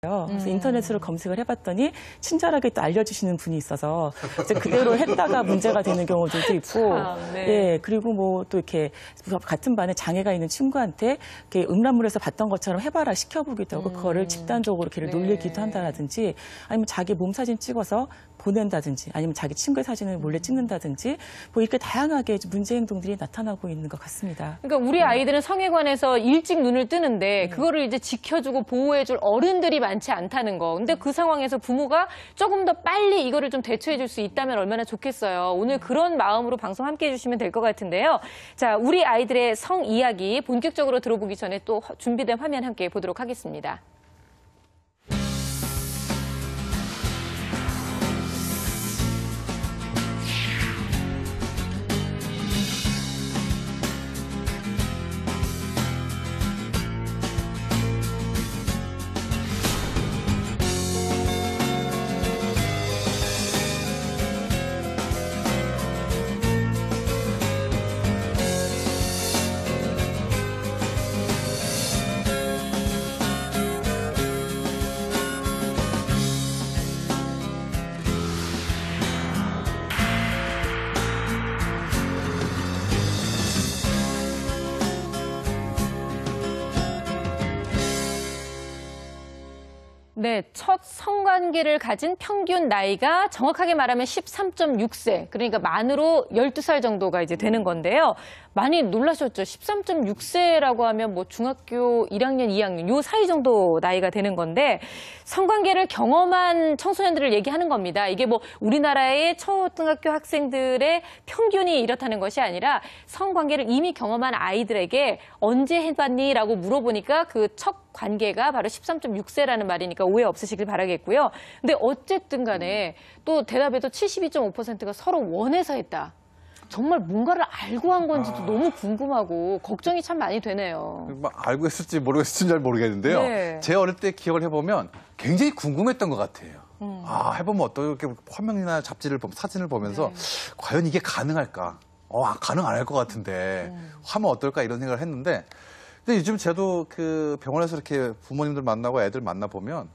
그래서 인터넷으로 검색을 해봤더니 친절하게 또 알려주시는 분이 있어서 이제 그대로 했다가 문제가 되는 경우들도 있고, 예, 그리고 뭐 또 이렇게 같은 반에 장애가 있는 친구한테 이렇게 음란물에서 봤던 것처럼 해봐라 시켜보기도 하고 그거를 집단적으로 걔를 놀리기도 한다든지 아니면 자기 몸 사진 찍어서 보낸다든지 아니면 자기 친구의 사진을 몰래 찍는다든지 뭐 이렇게 다양하게 문제 행동들이 나타나고 있는 것 같습니다. 그러니까 우리 아이들은 성에 관해서 일찍 눈을 뜨는데 그거를 이제 지켜주고 보호해줄 어른들이 많지 않다는 거. 근데 그 상황에서 부모가 조금 더 빨리 이거를 좀 대처해줄 수 있다면 얼마나 좋겠어요. 오늘 그런 마음으로 방송 함께 해주시면 될 것 같은데요. 자, 우리 아이들의 성 이야기 본격적으로 들어보기 전에 또 준비된 화면 함께 보도록 하겠습니다. 네, 첫 성관계를 가진 평균 나이가 정확하게 말하면 13.6세, 그러니까 만으로 12살 정도가 이제 되는 건데요. 많이 놀라셨죠? 13.6세라고 하면 뭐 중학교 1학년, 2학년 요 사이 정도 나이가 되는 건데 성관계를 경험한 청소년들을 얘기하는 겁니다. 이게 뭐 우리나라의 초등학교 학생들의 평균이 이렇다는 것이 아니라 성관계를 이미 경험한 아이들에게 언제 해봤니?라고 물어보니까 그 첫 관계가 바로 13.6세라는 말이니까 오해 없으시길 바라겠고요. 근데 어쨌든 간에 또 대답에도 72.5%가 서로 원해서 했다. 정말 뭔가를 알고 한 건지도 너무 궁금하고 걱정이 참 많이 되네요. 뭐 알고 했을지 모르겠을지는 잘 모르겠는데요. 네. 제 어릴 때 기억을 해보면 굉장히 궁금했던 것 같아요. 해보면 어떻게 화면이나 잡지를 사진을 보면서 과연 이게 가능할까? 가능 안 할 것 같은데 하면 어떨까 이런 생각을 했는데 근데 요즘 저도 그 병원에서 이렇게 부모님들 만나고 애들 만나보면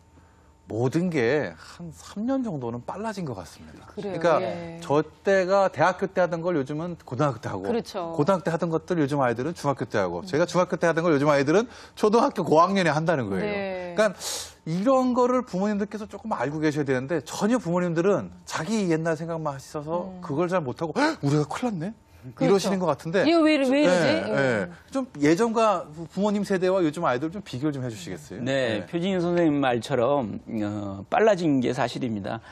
모든 게 한 3년 정도는 빨라진 것 같습니다. 그래요, 그러니까 예. 저 때가 대학교 때 하던 걸 요즘은 고등학교 때 하고 그렇죠. 고등학교 때 하던 것들 요즘 아이들은 중학교 때 하고 제가 중학교 때 하던 걸 요즘 아이들은 초등학교 고학년에 한다는 거예요. 네. 그러니까 이런 거를 부모님들께서 조금 알고 계셔야 되는데 전혀 부모님들은 자기 옛날 생각만 하셔서 그걸 잘 못하고 우리가 큰일 났네? 그렇죠. 이러시는 것 같은데 이거 왜 이러지? 좀 예전과 부모님 세대와 요즘 아이들 좀 비교를 좀 해주시겠어요? 네, 표진희 선생님 말처럼 빨라진 게 사실입니다.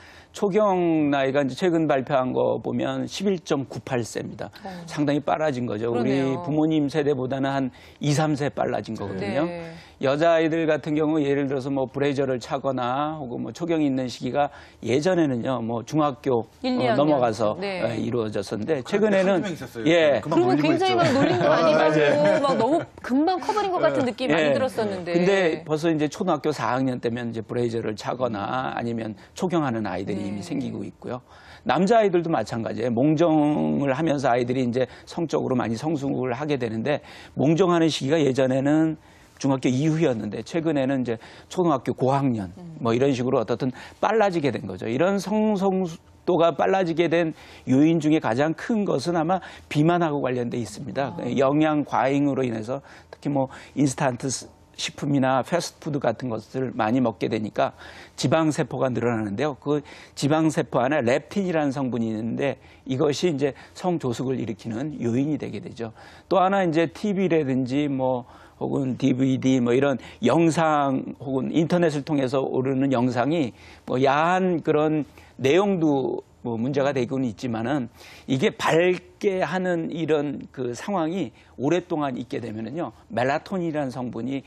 초경 나이가 이제 최근 발표한 거 보면 11.98세입니다. 상당히 빨라진 거죠. 그러네요. 우리 부모님 세대보다는 한 2, 3세 빨라진 거거든요. 네. 여자아이들 같은 경우 예를 들어서 뭐 브래저를 차거나 혹은 뭐 초경이 있는 시기가 예전에는 뭐 중학교 1, 2학년. 넘어가서 네. 이루어졌었는데 최근에는 한두 명 있었어요. 예. 그만 그러면 놀리고 굉장히 있죠. 막 놀린 거 아니고 막 너무 금방 커버린 것 같은 느낌이 많이 들었었는데. 근데 벌써 이제 초등학교 4학년 때면 이제 브레이저를 차거나 아니면 초경하는 아이들이 이미 생기고 있고요. 남자아이들도 마찬가지예요. 몽정을 하면서 아이들이 이제 성적으로 많이 성숙을 하게 되는데 몽정하는 시기가 예전에는 중학교 이후였는데 최근에는 이제 초등학교 고학년 뭐 이런 식으로 어떻든 빨라지게 된 거죠. 이런 성숙도가 빨라지게 된 요인 중에 가장 큰 것은 아마 비만하고 관련돼 있습니다. 영양 과잉으로 인해서 특히 뭐 인스턴트 식품이나 패스트푸드 같은 것을 많이 먹게 되니까 지방세포가 늘어나는데요. 그 지방세포 안에 렙틴이라는 성분이 있는데 이것이 이제 성조숙을 일으키는 요인이 되게 되죠. 또 하나 이제 TV라든지 뭐 혹은 DVD 뭐 이런 영상 혹은 인터넷을 통해서 오르는 영상이 뭐 야한 그런 내용도 뭐 문제가 되고는 있지만은 이게 밝게 하는 이런 그 상황이 오랫동안 있게 되면은요 멜라토닌이라는 성분이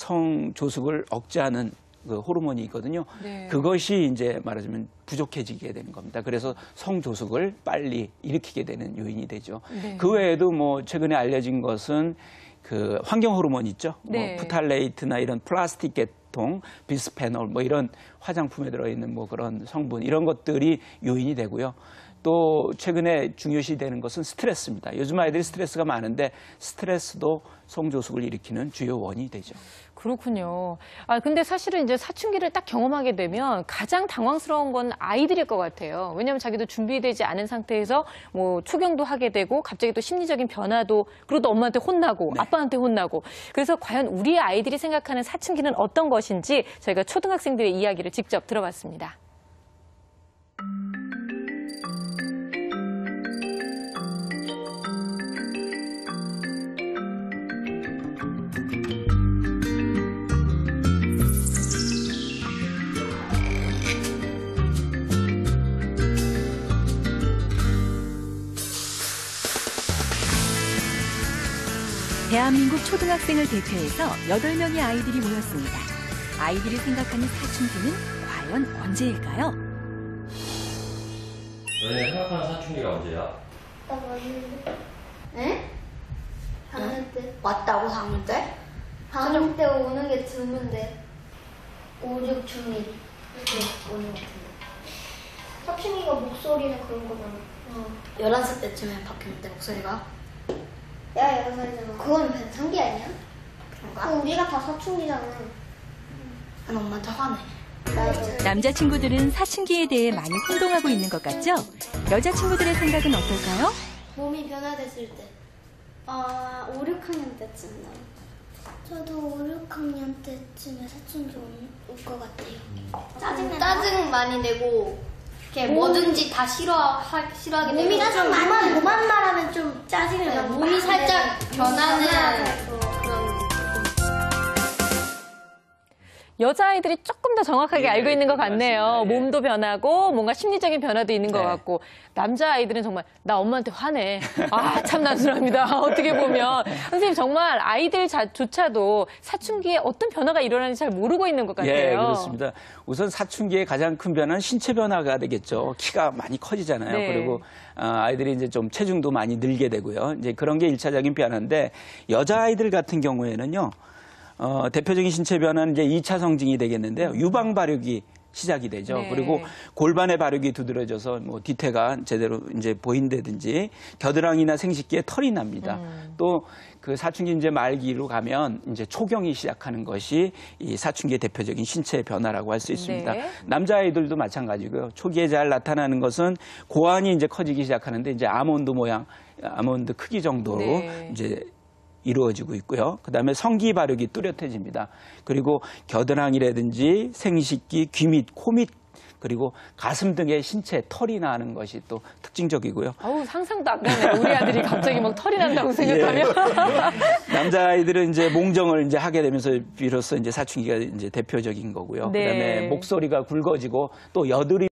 성조숙을 억제하는 그 호르몬이 있거든요. 네. 그것이 이제 말하자면 부족해지게 되는 겁니다. 그래서 성조숙을 빨리 일으키게 되는 요인이 되죠. 네. 그 외에도 뭐 최근에 알려진 것은 그 환경 호르몬 있죠. 네. 뭐 프탈레이트나 이런 플라스틱 계통, 비스페놀 뭐 이런 화장품에 들어있는 뭐 그런 성분 이런 것들이 요인이 되고요. 또 최근에 중요시 되는 것은 스트레스입니다. 요즘 아이들이 스트레스가 많은데 스트레스도 성조숙을 일으키는 주요 원인이 되죠. 그렇군요. 근데 사실은 이제 사춘기를 딱 경험하게 되면 가장 당황스러운 건 아이들일 것 같아요. 왜냐하면 자기도 준비되지 않은 상태에서 뭐 초경도 하게 되고 갑자기 또 심리적인 변화도 그리고 또 엄마한테 혼나고 네. 아빠한테 혼나고 그래서 과연 우리 아이들이 생각하는 사춘기는 어떤 것인지 저희가 초등학생들의 이야기를 직접 들어봤습니다. 대한민국 초등학생을 대표해서 8명의 아이들이 모였습니다. 아이들이 생각하는 사춘기는 과연 언제일까요? 너네 생각하는 사춘기가 언제야? 나 왔는데. 에? 4학년 때. 왔다고 4학년 때? 4학년 때 오는 게 드문데 5, 6, 중1 이렇게 오는 것 같은데. 사춘기가 목소리는 그런 거잖아. 11살 때쯤에 바뀌는데 목소리가? 야, 11살이잖아. 그건 변성기 아니야? 그런가? 우리가 다 사춘기잖아. 난 엄마한테 화내. 남자친구들은 사춘기에 대해 많이 혼동하고 있는 것 같죠? 여자친구들의 생각은 어떨까요? 몸이 변화됐을 때. 5, 6학년 때쯤 나. 저도 5, 6학년 때쯤에 사춘기 올 것 같아요. 짜증 많이 내고 이렇게 뭐든지 다 싫어하게 되고. 몸이 짜증 많이 그만 말하면 좀 짜증이 나. 몸이 살짝 변하는 그런. 여자아이들이 조금 더 정확하게 알고 있는 것 같네요. 맞습니다. 예. 몸도 변하고 뭔가 심리적인 변화도 있는 것 네. 같고 남자아이들은 정말 나 엄마한테 화내. 참 난순합니다. 어떻게 보면. 선생님 정말 아이들조차도 사춘기에 어떤 변화가 일어나는지 잘 모르고 있는 것 같아요. 예, 그렇습니다. 우선 사춘기의 가장 큰 변화는 신체 변화가 되겠죠. 키가 많이 커지잖아요. 네. 그리고 아이들이 이제 좀 체중도 많이 늘게 되고요. 이제 그런 게 1차적인 변화인데 여자아이들 같은 경우에는요. 대표적인 신체 변화는 이제 2차 성징이 되겠는데요. 유방 발육이 시작이 되죠. 네. 그리고 골반의 발육이 두드러져서 뭐 뒤태가 제대로 이제 보인다든지 겨드랑이나 생식기에 털이 납니다. 또 그 사춘기 이제 말기로 가면 이제 초경이 시작하는 것이 이 사춘기의 대표적인 신체 변화라고 할 수 있습니다. 네. 남자아이들도 마찬가지고요. 초기에 잘 나타나는 것은 고환이 이제 커지기 시작하는데 이제 아몬드 모양, 아몬드 크기 정도로 네. 이제 이루어지고 있고요. 그다음에 성기 발육이 뚜렷해집니다. 그리고 겨드랑이라든지 생식기, 귀 밑, 코 밑, 그리고 가슴 등의 신체 털이 나는 것이 또 특징적이고요. 상상도 안 가네요. 우리 아들이 갑자기 막 털이 난다고 생각하면. 남자아이들은 이제 몽정을 이제 하게 되면서 비로소 이제 사춘기가 이제 대표적인 거고요. 네. 그다음에 목소리가 굵어지고 또 여드름